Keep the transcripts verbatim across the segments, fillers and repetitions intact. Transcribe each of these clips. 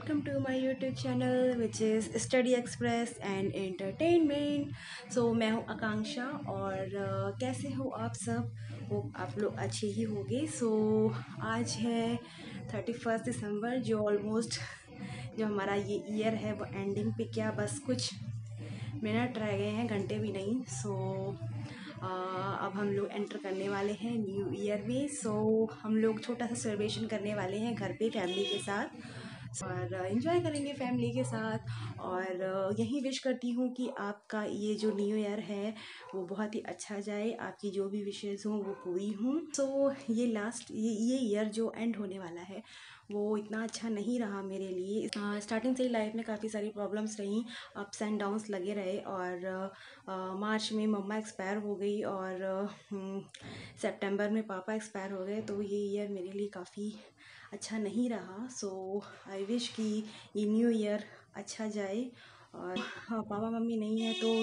welcome to my YouTube channel which is Study Express and Entertainment. So मैं हूँ आकांक्षा और uh, कैसे हो आप सब? वो आप लोग अच्छे ही होंगे. So आज है थर्टी फर्स्ट दिसंबर जो ऑलमोस्ट जो हमारा ये ईयर है वो एंडिंग पे क्या बस कुछ मिनट रह गए हैं, घंटे भी नहीं. सो uh, अब हम लोग एंटर करने वाले हैं न्यू ईयर में. सो so, हम लोग छोटा सा सेलिब्रेशन करने वाले हैं घर पे फैमिली के साथ और इन्जॉय करेंगे फैमिली के साथ. और यही विश करती हूँ कि आपका ये जो न्यू ईयर है वो बहुत ही अच्छा जाए, आपकी जो भी विशेज़ हों वो पूरी हों. सो so, ये लास्ट ये ये ईयर जो एंड होने वाला है वो इतना अच्छा नहीं रहा मेरे लिए. स्टार्टिंग uh, से ही लाइफ में काफ़ी सारी प्रॉब्लम्स रहीं, अप्स एंड डाउन्स लगे रहे. और मार्च uh, में मम्मा एक्सपायर हो गई और सितंबर uh, में पापा एक्सपायर हो गए. तो ये ईयर मेरे लिए काफ़ी अच्छा नहीं रहा. सो आई विश कि ये न्यू ईयर अच्छा जाए. और हाँ, पापा मम्मी नहीं है तो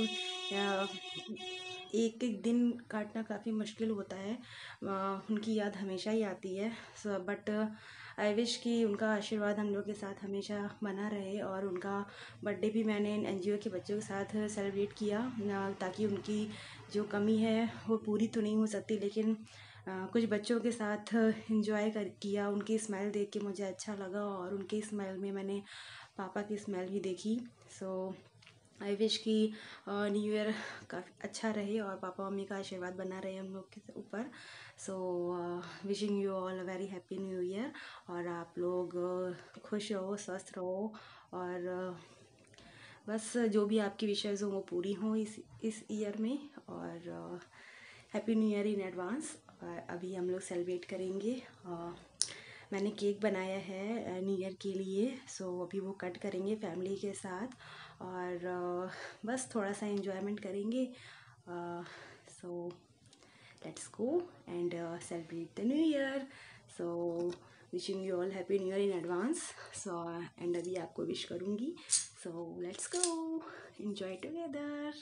एक एक दिन काटना काफ़ी मुश्किल होता है. आ, उनकी याद हमेशा ही आती है. सो बट आई विश कि उनका आशीर्वाद हम लोग के साथ हमेशा बना रहे. और उनका बर्थडे भी मैंने एनजीओ के बच्चों के साथ सेलिब्रेट किया ताकि उनकी जो कमी है वो पूरी तो नहीं हो सकती लेकिन Uh, कुछ बच्चों के साथ इंजॉय कर किया. उनकी स्माइल देख के मुझे अच्छा लगा और उनकी स्माइल में मैंने पापा की स्माइल भी देखी. सो आई विश कि न्यू ईयर काफ़ी अच्छा रहे और पापा मम्मी का आशीर्वाद बना रहे हम लोग के ऊपर. So wishing you all a very happy new year. और आप लोग uh, खुश रहो, स्वस्थ रहो और uh, बस जो भी आपकी विशेज़ हों वो पूरी हों इस इस ईयर में. और happy new year in advance. अभी हम लोग सेलिब्रेट करेंगे. आ, मैंने केक बनाया है न्यू ईयर के लिए. सो अभी वो कट करेंगे फैमिली के साथ और आ, बस थोड़ा सा एंजॉयमेंट करेंगे. So let's go and celebrate the new year. So wishing you all happy new year in advance. So and अभी आपको विश करूँगी. So let's go enjoy together.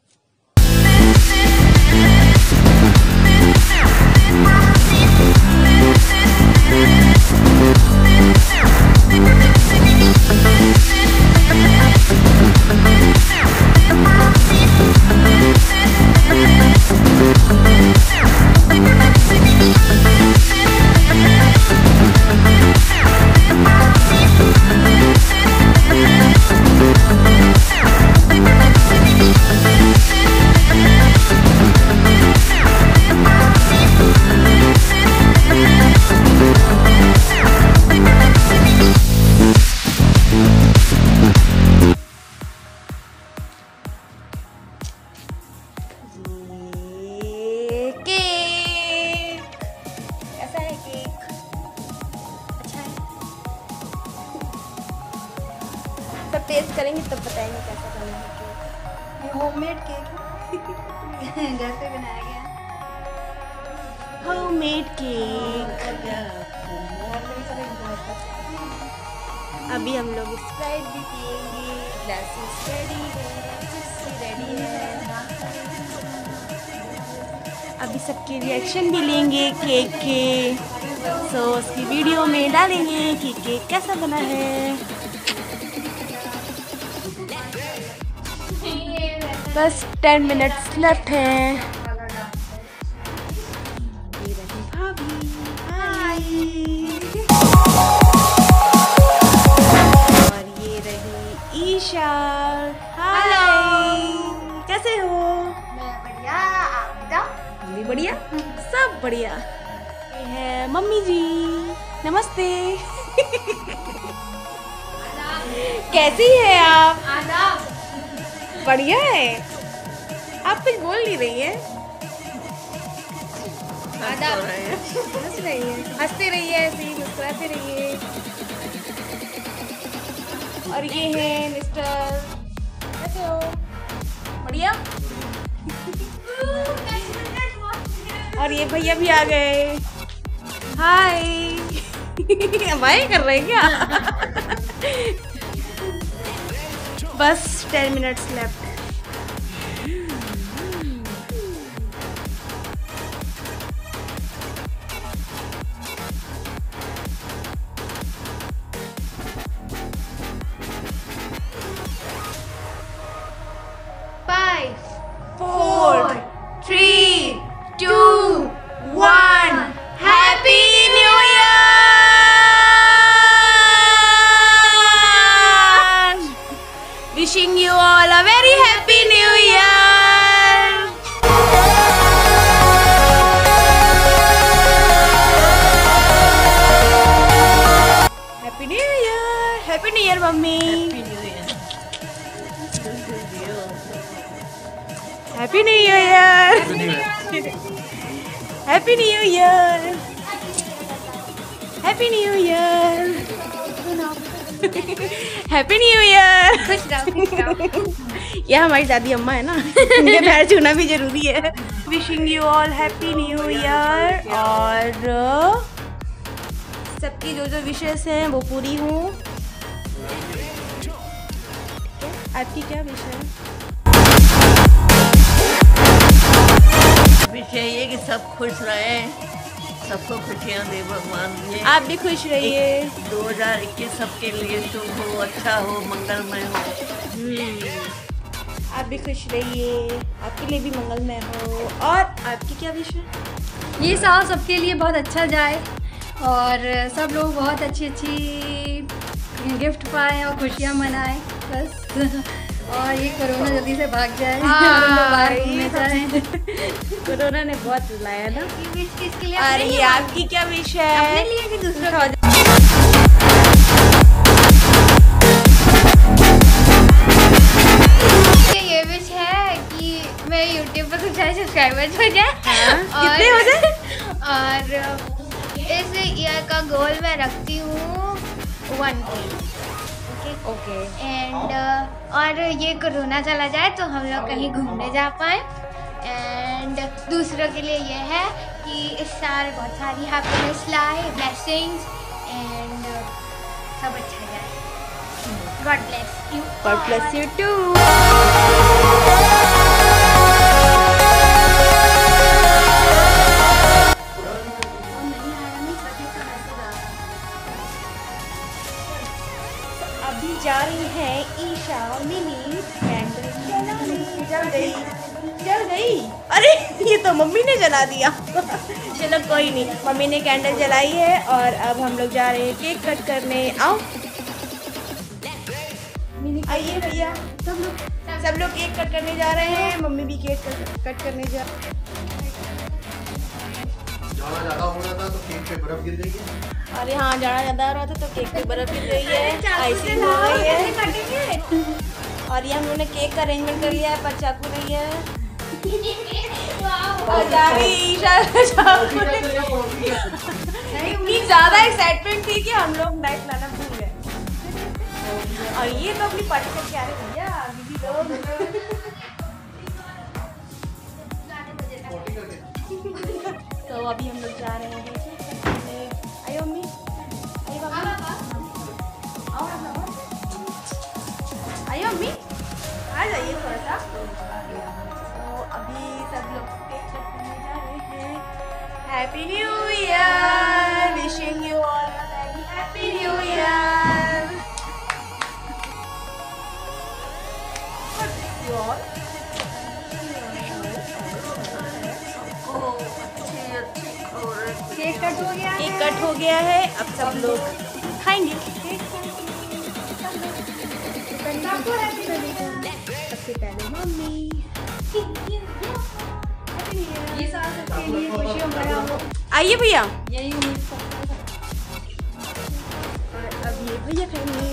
सब टेस्ट करेंगे तब बताएंगे कैसा बना है केक. ये होममेड केक है. घर पे बनाया गया होममेड केक. अभी हम लोग स्प्राइट भी पिएंगे. ग्लासेस रेडी है, कुर्सी रेडी है. अभी सबके रिएक्शन भी लेंगे केक के. सो उसकी वीडियो में डालेंगे कि केक कैसा बना है. बस टेन मिनट्स लेफ्ट हैं. ये रही भाभी. हाय. और ये रही ईशा. हाय. कैसे हो? मैं बढ़िया. आप बताओ. हम भी बढ़िया. सब बढ़िया. ये है मम्मी जी. नमस्ते. कैसी है आप? आदाब. बढ़िया है. आप कुछ बोल नहीं रही है. आदाब. हंस रही है. हंसते रहिए, ऐसे ही मुस्कुराते रहिए. और ये है मिस्टर. कैसे हो? बढ़िया. और ये भैया भी आ गए. हाय. हमारे कर रहे हैं क्या? बस टेन मिनट्स लेफ्ट. मम्मी। Happy new year. Happy new year. Happy new year. Happy new year. खुश रहो, खुश रहो। यह हमारी दादी अम्मा है ना, उनके पैर छूना भी जरूरी है। Wishing you all happy new year और सबकी जो जो विशेष हैं वो पूरी हों। आपकी क्या विश है? विषय ये कि सब खुश रहें, सबको खुशियाँ दे भगवान ये। आप भी खुश रहिए। दो हज़ार इक्कीस सबके लिए शुभ हो, अच्छा हो, मंगलमय हो। आप भी खुश रहिए, आपके लिए भी मंगलमय हो। और आपकी क्या विश है? ये साल सबके लिए बहुत अच्छा जाए और सब लोग बहुत अच्छी अच्छी गिफ्ट पाएँ और खुशियाँ मनाएं बस। और ये कोरोना जल्दी से भाग जाए, बाहर घूमने जाए। कोरोना ने बहुत रुलाया ना। किसके लिए? और ये आपकी क्या विश है? अपने लिए कि दूसरों का? ये विश है कि मैं यूट्यूब पर कुछ सारे सब्सक्राइबर्स हो जाए। कितने हो जाए? और इस ईयर का गोल मैं रखती हूँ वन के। ओके। एंड और ये कोरोना चला जाए तो हम लोग कहीं घूमने जा पाए। एंड दूसरों के लिए ये है कि इस साल बहुत सारी हैप्पीनेस लाए, ब्लेसिंग्स एंड सब अच्छा जाए। God bless you. God bless you too. अभी जा रही है ईशा मिनी कैंडल जलाने। जल गई, जल गई। अरे ये तो मम्मी ने जला दिया। चलो कोई नहीं, मम्मी ने कैंडल जलाई है और अब हम लोग जा रहे हैं केक कट करने। आओ आइए भैया, सब लोग सब लोग केक कट करने जा रहे हैं। मम्मी भी केक कट करने जा। जाना ज़्यादा हो रहा था तो केक पे बर्फ गिर गई है। अरे हाँ, जाना ज़्यादा हो रहा था तो केक पे बर्फ गिर गई है, आइसिंग हो गई है। और ये हम लोगों ने केक का अरेंजमेंट कर लिया है, पर चाकू नहीं है। और जा रही ईशा चाकू। इतनी ज़्यादा एक्साइटमेंट थी कि हम लोग नाइफ लाना भूल गए। और ये तो अपनी पार्टी करके आ रहे भैया दीदी लोग। तो अभी हम लोग जा रहे हैं। आइए मम्मी, आइए बाबा, आओ आइए मम्मी, आ जाइए थोड़ा सा। तो अभी सब लोग केक कट करने जा रहे हैं। Happy new year, wishing you all a very happy new year. You all cake cut हो गया। केक कट हो गया है, अब सब लोग खाएंगे। सबसे पहले मम्मी। ये साल सबके लिए खुशियों भरा हो, आइए भैया। यही उम्मीद करते हैं। और अब ये भैया खाएंगे।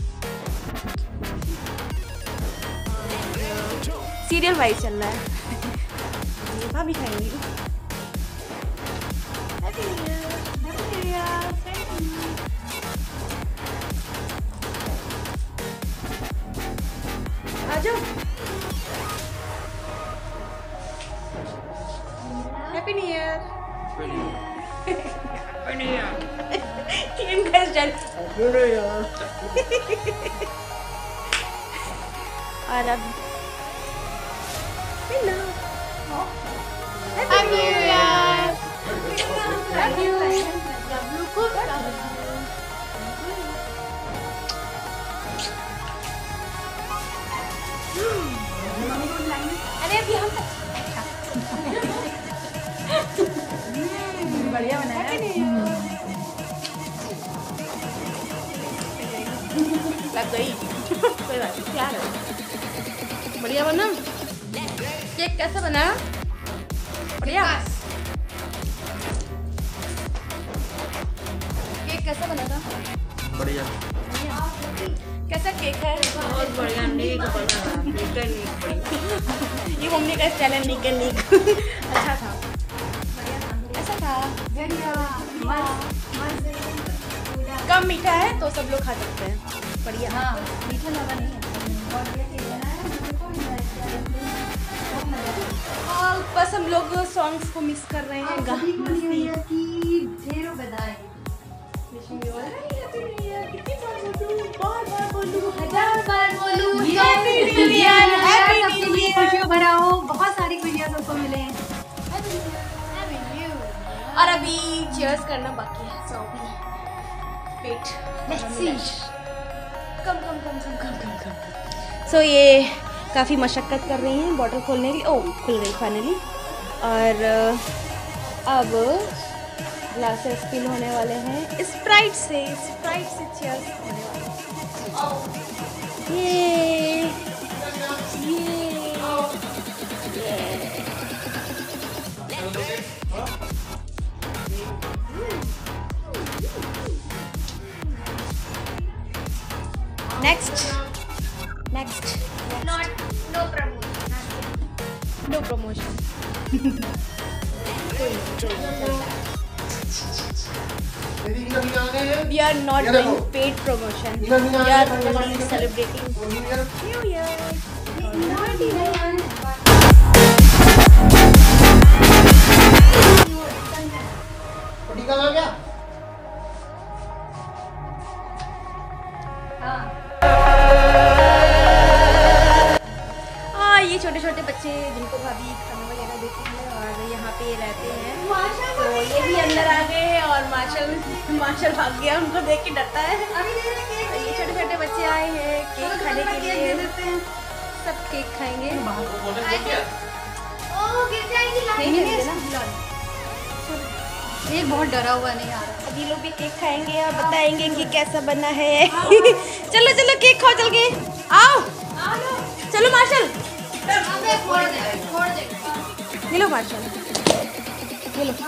सीरियल वाइज चल रहा है। ये भाभी खाएंगी। Happy new year, happy new year, thank you. आ जाओ। Happy new year. इनका चल। और अब hello, happy new year. Love you. अरे अभी हम बढ़िया बनाया। लग गई। कोई बात नहीं, प्यार है। बढ़िया बना। केक कैसा बना? बढ़िया। केक कैसा बना था? बढ़िया। बढ़िया। कैसा केक है? बहुत बढ़िया नीक बना नीक नीक ये मम्मी का स्टाइल है नीक नीक। अच्छा था, ऐसा था, कम मीठा है तो सब लोग खा सकते हैं। बढ़िया। हाँ, मीठा ज़्यादा नहीं है। और बस हम लोग सॉन्ग्स को मिस कर रहे हैं। सभी को न्यू ईयर की ढेरों बधाई। कितनी बार बोलूं? बार बार बोलूं, हजार बार बोलूं। Happy New Year, Happy सबके New लिए Year। खुशियों भरा हो, बहुत सारी खुशियां सबको मिले। और अभी चीयर्स करना बाकी है, सो अभी पेट कम कम कम कम कम कम कम। सो ये काफ़ी मशक्क़त कर रही हैं बॉटल खोलने के लिए। ओह, खुल गई फाइनली। और अब ग्लासेस फिल होने वाले हैं स्प्राइट से। स्प्राइट से चीयर्स होने वाले हैं। ये ये next next Not no promotion. No promotion. मेरी मीना मीना आ गए हैं। We are not ये doing देखो। paid promotion. Meena Meena We uh are गए हैं। only celebrating new year. New Year. टीका आ गया। हाँ, ये छोटे छोटे बच्चे जिनको भाभी खाना वगैरह देती है और यहाँ पे रहते हैं, तो ये भी अंदर आ गए हैं। और मार्शल मार्शल भाग गया, उनको देख के डरता है। तो ये छोटे छोटे बच्चे आए हैं केक खाने के लिए। सब केक खाएंगे। Oh, गिर जाएगी नहीं लाइट। नहीं देना। एक बहुत डरा हुआ नहीं आ रहा। अब ये लोग भी केक खाएंगे और बताएंगे कि कैसा बना है। चलो चलो केक खाओ, चल के आओ। चलो मार्शल, अबे फोड़ दे, फोड़ दे। ये लो मार्शल, ये लो।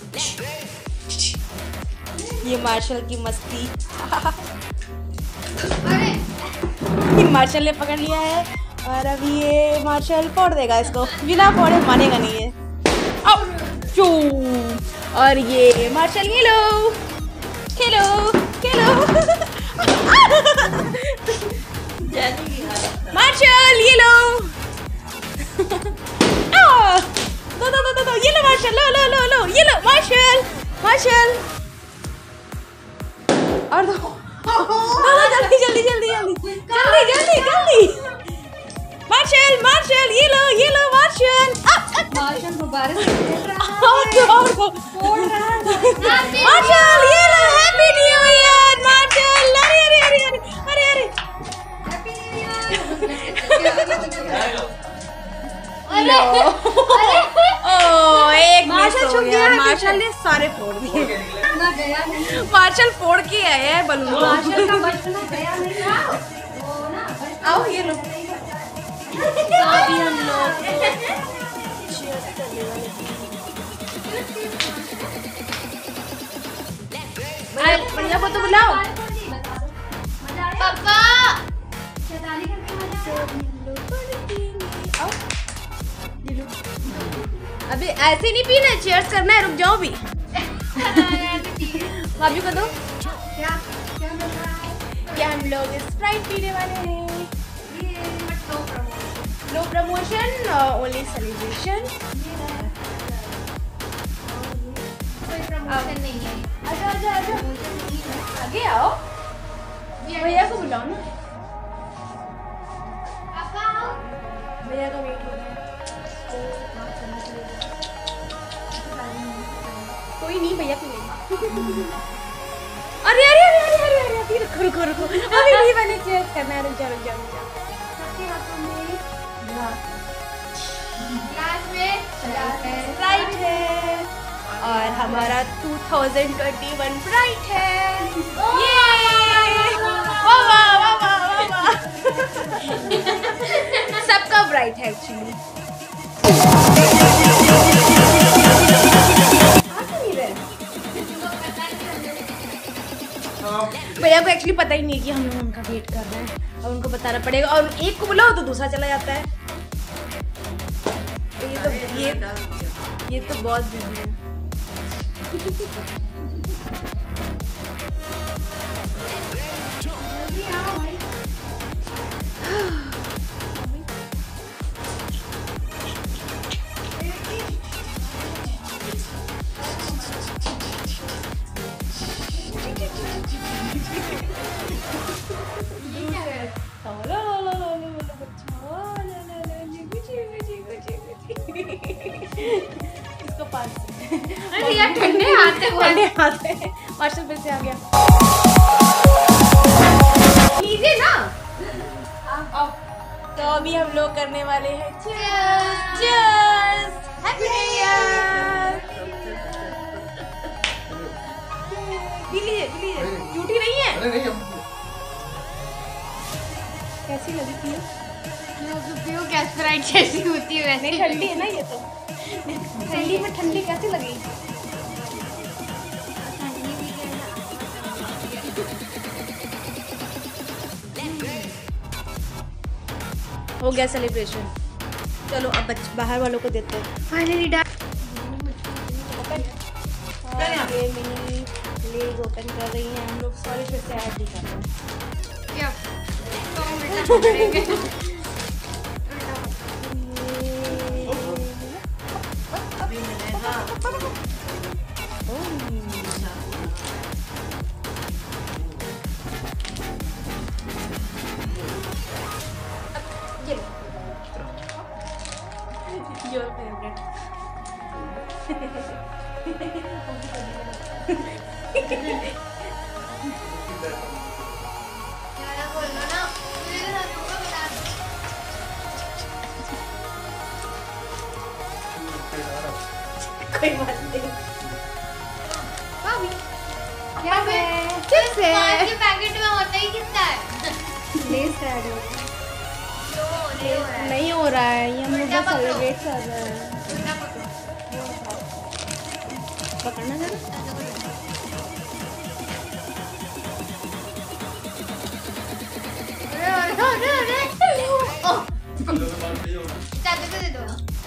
ये मार्शल की मस्ती। अरे ये मार्शल ने पकड़ लिया है और अब ये मार्शल फोड़ देगा इसको, बिना फोड़े मानेगा नहीं है। आओ चू। और ये मार्शल, ये लो, खेलो खेलो। मार्शल ये लो। आ, दो दो दो दो दो, ये लो मार्शल, लो लो लो लो, ये लो मार्शल, मार्शल। और दो, दो दो, जल्दी जल्दी जल्दी जल्दी जल्दी जल्दी जल्दी। मार्शल मार्शल ये लो, ये लो मार्शल। मार्शल गुब्बारे से खेल रहा है। और दो, और दो। फोड़ रहा है। मार्शल ये लो, हैप्पी न्यू ईयर मार्शल। अरे अरे अरे अरे अरे अरे हैप्पी न्यू ईयर। लो। ओ, एक मार्शल मिस हो छुप गया। गया है मार्शल ने सारे फोड़ दिए। ना गया नहीं। मार्शल फोड़ के आया है बलून को। मार्शल का बचपना गया नहीं। वो ना बचपना आओ ये लो। अभी हम लोग cheers करने वाले हैं। अरे बढ़िया को तो बुलाओ। पापा शैतानी करके मजा आओ, ये लो। अभी ऐसे नहीं पीना है, चीयर्स करना है। रुक जाओ भी। भाभी को दो। क्या क्या मिल रहा है? क्या हम लोग स्प्राइट पीने वाले हैं। No promotion, only celebration. कोई प्रमोशन नहीं है। आजा आजा आजा, आगे आओ। भैया को बुलाओ ना, पापा आओ। भैया का वेट हो रहा है। कोई नहीं, भैया पीएंगे। अरे अरे अरे अरे अरे अरे अभी रुको रुको रुको, अभी भी मैंने चेक करना है। रुक जाओ रुक जाओ रुक जाओ। सबके हाथों में क्लास में ब्राइट है और हमारा two thousand twenty one bright है। ये वाह वाह वाह वाह वाह। सबका ब्राइट है एक्चुअली। भैया को एक्चुअली पता ही नहीं है कि हम लोग उनका वेट कर रहे हैं और उनको बताना पड़ेगा, और एक को बुलाओ तो दूसरा चला जाता है। तो ये तो ये ये तो बहुत बिजी है। इसको पास अरे यार ठंडे हाथ से ठंडे हाथ है। मार्शल फिर से आ गया। लीजिए ना। तो अभी हम लोग करने वाले हैं cheers, cheers, happy new year. पी लीजिए, पी लीजिए, झूठी नहीं है। अरे नहीं हम कैसी लगी थी? पियो क्या स्प्राइट जैसी होती है वैसे। नहीं ठंडी है ना ये तो। ठंडी में ठंडी कैसी लगी? हो गया सेलिब्रेशन। चलो अब बच बाहर वालों को देते हैं। Finally done. ये मिनी लेग ओपन कर रही हैं हम लोग। सॉरी फिर से ऐड नहीं कर रहे हैं। क्या अभी मिलेगा। Your favorite. यार बोलो ना मेरे साथ को बता दो। कोई बात नहीं। भाभी क्या है? चिप्स है। पाँच के पैकेट में होता ही कितना है? लेस ऐड हो दो नहीं हो रहा है। नहीं हो रहा है, ये हम लोग उल्टा पकड़ो। सेलिब्रेट कर रहे हैं। उल्टा पकड़ो। पकड़ना जरा। अरे अरे अरे अरे ओह चाचा को दे दो।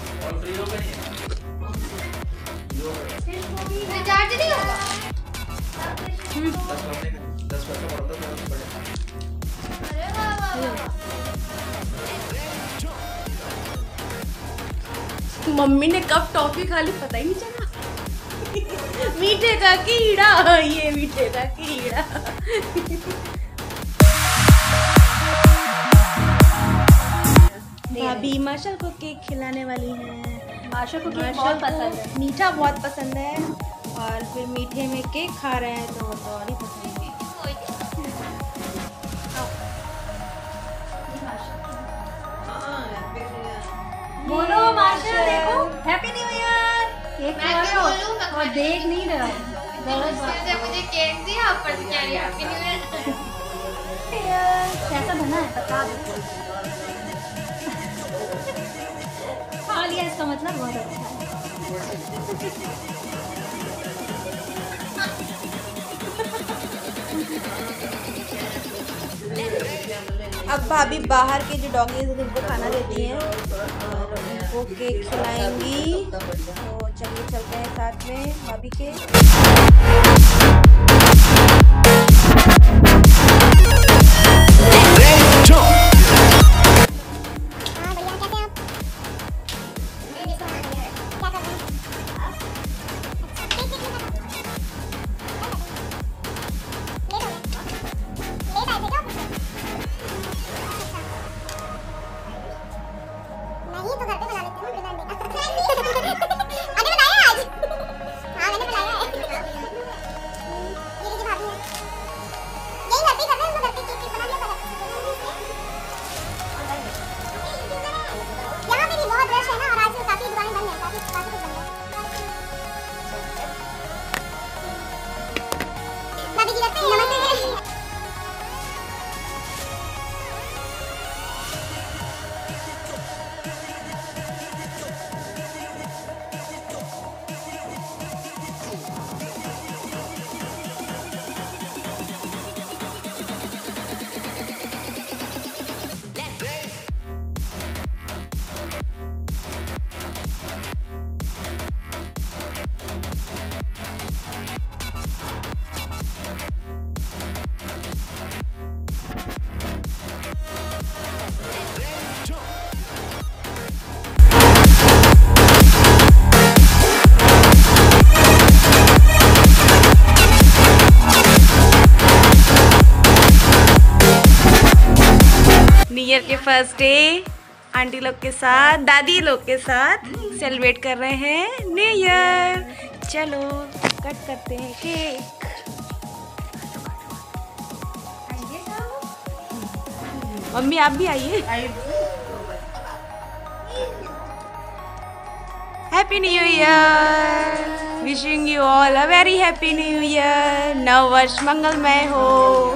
रिचार्ज नहीं होगा। दस पैसा पड़ता है तो पड़ेगा। अरे वाह वाह वाह। मम्मी ने कब टॉफी खा ली पता ही नहीं चला। मीठे का कीड़ा, ये मीठे का कीड़ा। भाभी मार्शल को केक खिलाने वाली हैं। मार्शल को केक बहुत पसंद है, मीठा बहुत पसंद है, और फिर मीठे में केक खा रहे हैं तो वो तो और ही पसंद है। बोलो मार्शल, देखो हैप्पी न्यू ईयर। केक मैं खा तो रहे हो बोलूं, मैं और देख नहीं रहे हो। मुश्किल से मुझे केक दिया ऊपर से कह रही हैप्पी न्यू ईयर। कैसा बना है बता दो। खा लिया इसका मतलब बहुत अच्छा है। अब भाभी बाहर के जो डॉगीज हैं उनको खाना देती हैं और उनको केक खिलाएंगी। तो चलिए चलते हैं साथ में भाभी के। ईयर के फर्स्ट डे आंटी लोग के साथ, दादी लोग के साथ सेलिब्रेट कर रहे हैं न्यू ईयर। चलो कट करते हैं केक। मम्मी आप भी आइए। Happy new year, wishing you all a very happy new year. नव वर्ष मंगलमय हो।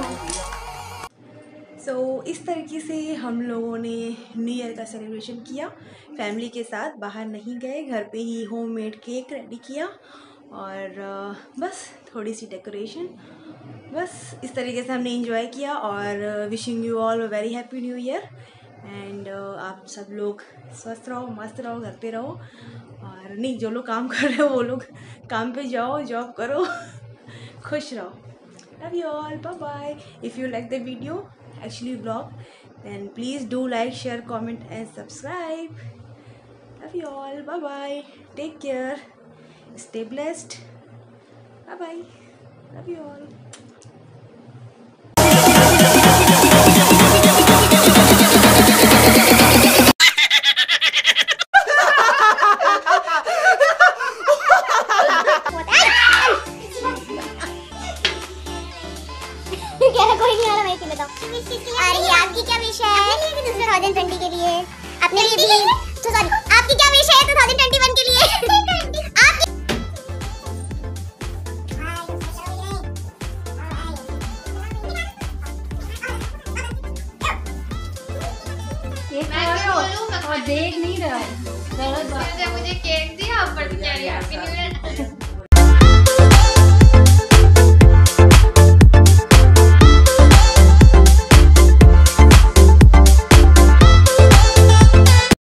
सो so, इस तरीके से हम लोगों ने न्यू ईयर का सेलिब्रेशन किया फैमिली के साथ। बाहर नहीं गए, घर पे ही होममेड केक रेडी किया और बस थोड़ी सी डेकोरेशन, बस इस तरीके से हमने एंजॉय किया। और wishing you all a very happy new year and आप सब लोग स्वस्थ रहो, मस्त रहो, घर पे रहो। और नहीं, जो लोग काम कर रहे हो वो लोग काम पे जाओ, जॉब करो, खुश रहो। Love you all, bye bye. If you like the video actually vlog, then please do like, share, comment and subscribe. Love you all, bye bye, take care, stay blessed, bye bye, love you all. कोई नहीं आ रहा, मैं बताऊं। अरे आपकी क्या wish है दो हज़ार बीस के लिए? अपने लिए भी तो सॉरी, आपकी क्या विश है दो हज़ार इक्कीस के लिए? आपकी मैं बोलूं, मैं देख नहीं रहा है। मुझे केक दिया, ऊपर से कह रही है हैप्पी न्यू ईयर।